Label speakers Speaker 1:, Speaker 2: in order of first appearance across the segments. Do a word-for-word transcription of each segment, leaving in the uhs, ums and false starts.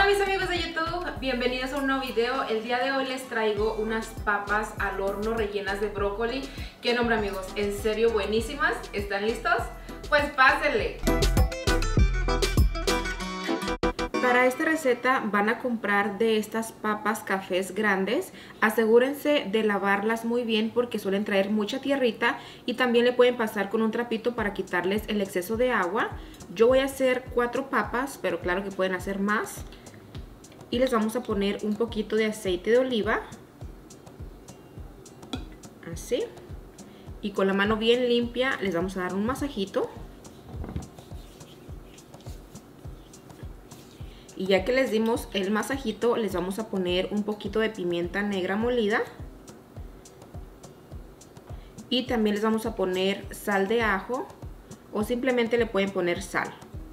Speaker 1: Hola mis amigos de YouTube, bienvenidos a un nuevo video. El día de hoy les traigo unas papas al horno rellenas de brócoli. ¿Qué nombre, amigos? En serio buenísimas. ¿Están listos? Pues pásenle. Para esta receta van a comprar de estas papas cafés grandes. Asegúrense de lavarlas muy bien porque suelen traer mucha tierrita y también le pueden pasar con un trapito para quitarles el exceso de agua. Yo voy a hacer cuatro papas, pero claro que pueden hacer más. Y les vamos a poner un poquito de aceite de oliva. Así. Y con la mano bien limpia les vamos a dar un masajito. Y ya que les dimos el masajito, les vamos a poner un poquito de pimienta negra molida. Y también les vamos a poner sal de ajo o simplemente le pueden poner sal.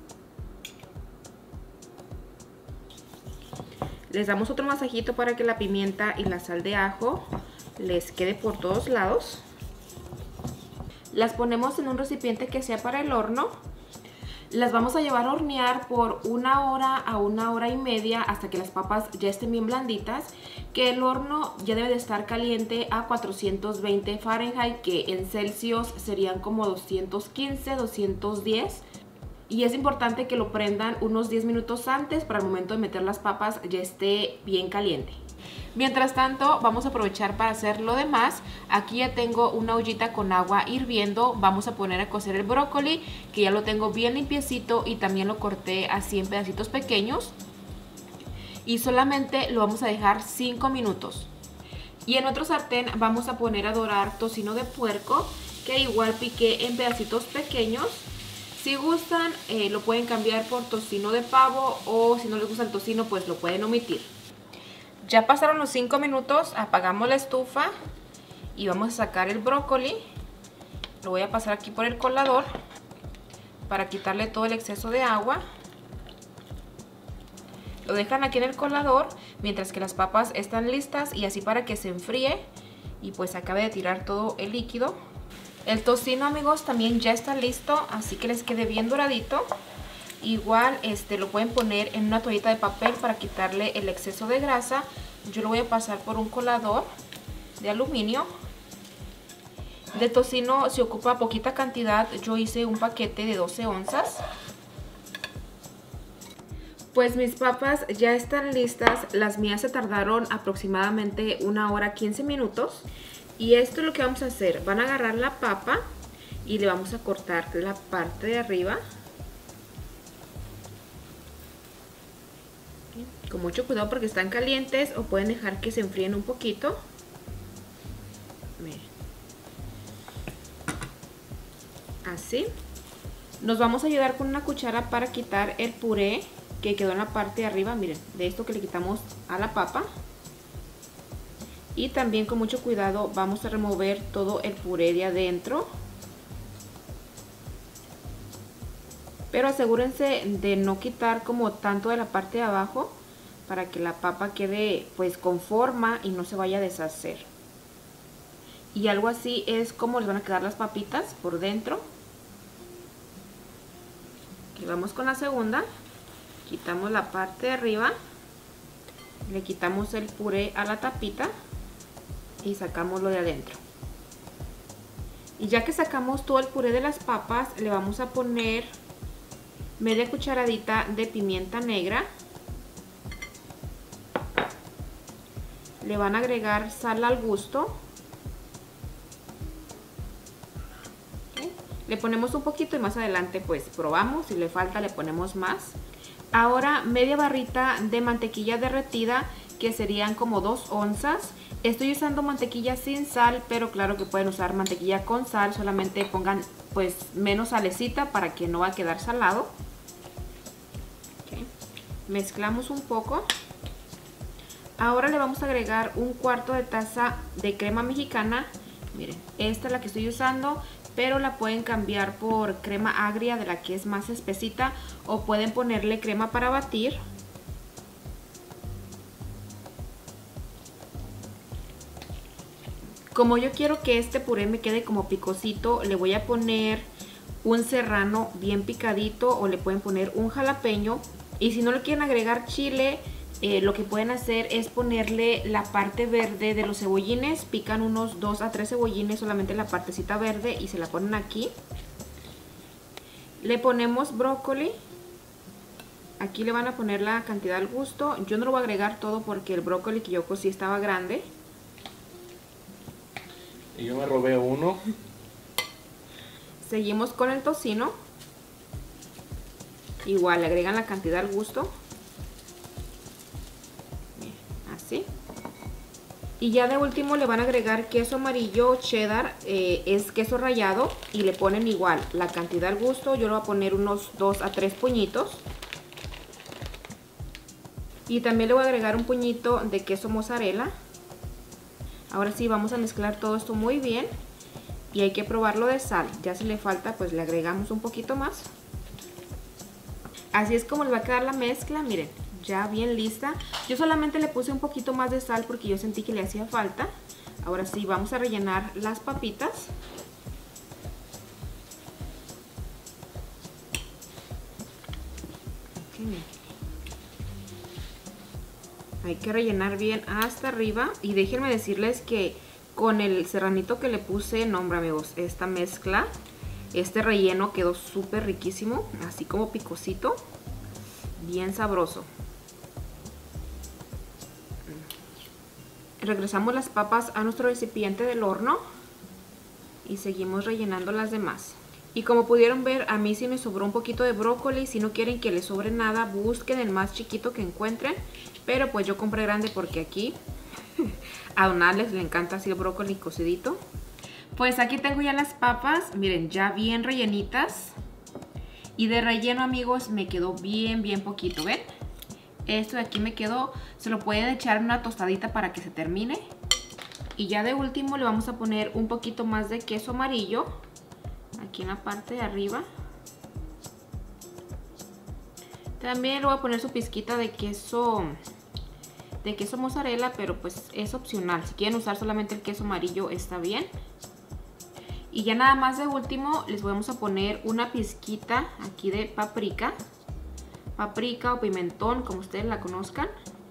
Speaker 1: Les damos otro masajito para que la pimienta y la sal de ajo les quede por todos lados. Las ponemos en un recipiente que sea para el horno. Las vamos a llevar a hornear por una hora a una hora y media hasta que las papas ya estén bien blanditas. Que el horno ya debe de estar caliente a cuatrocientos veinte Fahrenheit, que en Celsius serían como doscientos quince, doscientos diez. Y es importante que lo prendan unos diez minutos antes para el momento de meter las papas ya esté bien caliente. Mientras tanto vamos a aprovechar para hacer lo demás. Aquí ya tengo una ollita con agua hirviendo. Vamos a poner a cocer el brócoli, que ya lo tengo bien limpiecito y también lo corté así en pedacitos pequeños. Y solamente lo vamos a dejar cinco minutos. Y en otro sartén vamos a poner a dorar tocino de puerco, que igual piqué en pedacitos pequeños. Si gustan eh, lo pueden cambiar por tocino de pavo, o si no les gusta el tocino pues lo pueden omitir. Ya pasaron los cinco minutos, apagamos la estufa y vamos a sacar el brócoli. Lo voy a pasar aquí por el colador para quitarle todo el exceso de agua. Lo dejan aquí en el colador mientras que las papas están listas y así para que se enfríe y pues acabe de tirar todo el líquido. El tocino, amigos, también ya está listo, así que les quede bien doradito. Igual este, lo pueden poner en una toallita de papel para quitarle el exceso de grasa. Yo lo voy a pasar por un colador de aluminio. De tocino se ocupa poquita cantidad, yo hice un paquete de doce onzas. Pues mis papas ya están listas, las mías se tardaron aproximadamente una hora quince minutos. Y esto es lo que vamos a hacer, van a agarrar la papa y le vamos a cortar la parte de arriba. Con mucho cuidado porque están calientes o pueden dejar que se enfríen un poquito. Miren. Así. Nos vamos a ayudar con una cuchara para quitar el puré que quedó en la parte de arriba. Miren, de esto que le quitamos a la papa. Y también con mucho cuidado vamos a remover todo el puré de adentro. Pero asegúrense de no quitar como tanto de la parte de abajo para que la papa quede pues con forma y no se vaya a deshacer. Y algo así es como les van a quedar las papitas por dentro. Aquí vamos con la segunda. Quitamos la parte de arriba. Le quitamos el puré a la tapita y sacamos lo de adentro. Y ya que sacamos todo el puré de las papas, le vamos a poner media cucharadita de pimienta negra. Le van a agregar sal al gusto. ¿Okay? Le ponemos un poquito y más adelante pues probamos. Si le falta le ponemos más. Ahora media barrita de mantequilla derretida, que serían como dos onzas. Estoy usando mantequilla sin sal, pero claro que pueden usar mantequilla con sal. Solamente pongan pues menos salecita para que no va a quedar salado. Okay. Mezclamos un poco. Ahora le vamos a agregar un cuarto de taza de crema mexicana. Miren, esta es la que estoy usando, pero la pueden cambiar por crema agria, de la que es más espesita, o pueden ponerle crema para batir. Como yo quiero que este puré me quede como picosito, le voy a poner un serrano bien picadito, o le pueden poner un jalapeño Y si no le quieren agregar chile, eh, lo que pueden hacer es ponerle la parte verde de los cebollines. Pican unos dos a tres cebollines, solamente la partecita verde, y se la ponen aquí. Le ponemos brócoli. Aquí le van a poner la cantidad al gusto. Yo no lo voy a agregar todo porque el brócoli que yo cocí estaba grande.
Speaker 2: Y yo me robé uno.
Speaker 1: Seguimos con el tocino. Igual le agregan la cantidad al gusto. Así. Y ya de último le van a agregar queso amarillo cheddar, eh, es queso rallado, y le ponen igual la cantidad al gusto. Yo le voy a poner unos dos a tres puñitos. Y también le voy a agregar un puñito de queso mozzarella. Ahora sí, vamos a mezclar todo esto muy bien. Y hay que probarlo de sal. Ya si le falta, pues le agregamos un poquito más. Así es como les va a quedar la mezcla, miren, ya bien lista. Yo solamente le puse un poquito más de sal porque yo sentí que le hacía falta. Ahora sí, vamos a rellenar las papitas. Okay. Hay que rellenar bien hasta arriba. Y déjenme decirles que con el serranito que le puse, no hombre amigos, esta mezcla, este relleno quedó súper riquísimo. Así como picosito, bien sabroso. Regresamos las papas a nuestro recipiente del horno y seguimos rellenando las demás. Y como pudieron ver, a mí sí me sobró un poquito de brócoli. Si no quieren que les sobre nada, busquen el más chiquito que encuentren. Pero pues yo compré grande porque aquí a don Alex le encanta así el brócoli cocidito. Pues aquí tengo ya las papas, miren, ya bien rellenitas. Y de relleno, amigos, me quedó bien, bien poquito, ¿ven? Esto de aquí me quedó, se lo pueden echar en una tostadita para que se termine. Y ya de último le vamos a poner un poquito más de queso amarillo aquí en la parte de arriba. También le voy a poner su pizquita de queso de queso mozzarella, pero pues es opcional. Si quieren usar solamente el queso amarillo está bien. Y ya nada más de último les vamos a poner una pizquita aquí de paprika. Paprika o pimentón, como ustedes la conozcan.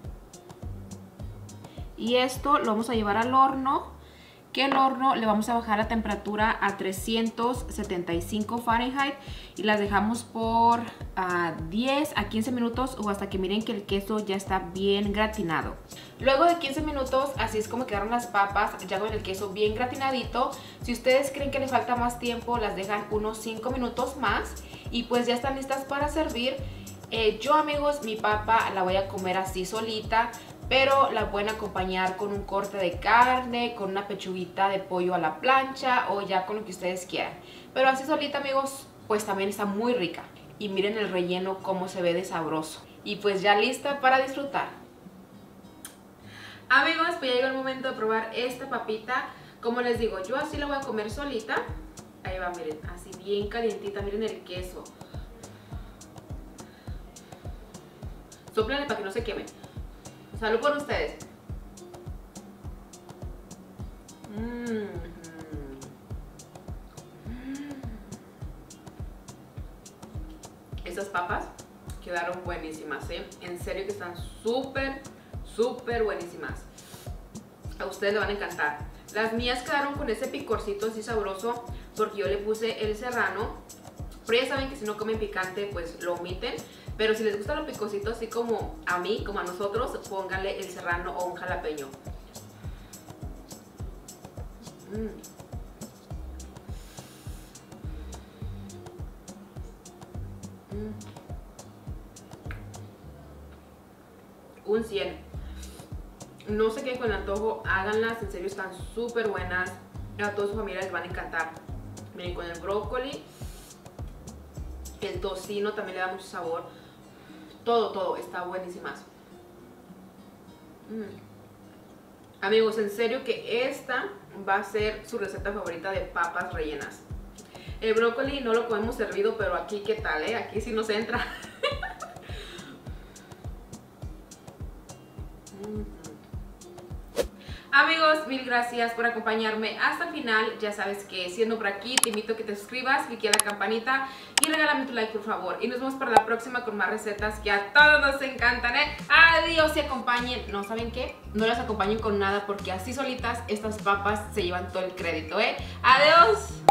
Speaker 1: Y esto lo vamos a llevar al horno, que el horno le vamos a bajar la temperatura a trescientos setenta y cinco Fahrenheit y las dejamos por uh, diez a quince minutos o hasta que miren que el queso ya está bien gratinado. Luego de quince minutos, así es como quedaron las papas, ya con el queso bien gratinadito. Si ustedes creen que les falta más tiempo, las dejan unos cinco minutos más y pues ya están listas para servir. Eh, yo, amigos, mi papa la voy a comer así solita, pero la pueden acompañar con un corte de carne, con una pechuguita de pollo a la plancha o ya con lo que ustedes quieran. Pero así solita, amigos, pues también está muy rica. Y miren el relleno cómo se ve de sabroso. Y pues ya lista para disfrutar. Amigos, pues ya llegó el momento de probar esta papita. Como les digo, yo así la voy a comer solita. Ahí va, miren, así bien calientita, miren el queso. Sóplenle para que no se queme. Salud por ustedes. Mm. Estas papas quedaron buenísimas, ¿eh? En serio que están súper, súper buenísimas. A ustedes les van a encantar. Las mías quedaron con ese picorcito así sabroso porque yo le puse el serrano. Pero ya saben que si no comen picante, pues lo omiten. Pero si les gusta lo picosito así como a mí, como a nosotros, pónganle el serrano o un jalapeño. Mm. Mm. Un cien. No se queden con el antojo, háganlas, en serio están súper buenas. A toda su familia les van a encantar. Miren, con el brócoli, el tocino también le da mucho sabor. Todo, todo, está buenísimas. Mm. Amigos, en serio que esta va a ser su receta favorita de papas rellenas. El brócoli no lo comemos servido, pero aquí qué tal, ¿eh? Aquí sí nos entra. mm. Amigos, mil gracias por acompañarme hasta el final. Ya sabes que siendo por aquí te invito a que te suscribas, clique a la campanita y regálame tu like por favor. Y nos vemos para la próxima con más recetas que a todos nos encantan, ¿eh? Adiós y acompañen, no, ¿saben qué? No las acompañen con nada porque así solitas estas papas se llevan todo el crédito, ¿eh? Adiós.